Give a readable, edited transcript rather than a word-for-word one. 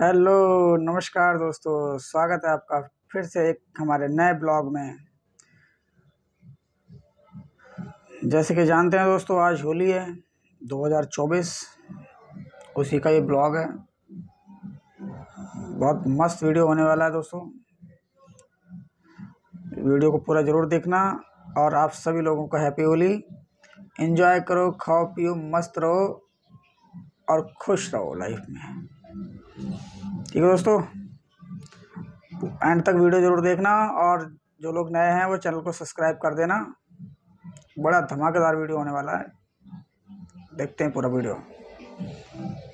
Hello, नमस्कार दोस्तों। स्वागत है आपका फिर से एक हमारे नए ब्लॉग में। जैसे कि जानते हैं दोस्तों, आज होली है 2024, उसी का ये ब्लॉग है। बहुत मस्त वीडियो होने वाला है दोस्तों। वीडियो को पूरा ज़रूर देखना और आप सभी लोगों को हैप्पी होली। एंजॉय करो, खाओ पियो, मस्त रहो और खुश रहो लाइफ में। ठीक है दोस्तों, एंड तक वीडियो ज़रूर देखना और जो लोग नए हैं वो चैनल को सब्सक्राइब कर देना। बड़ा धमाकेदार वीडियो होने वाला है, देखते हैं पूरा वीडियो।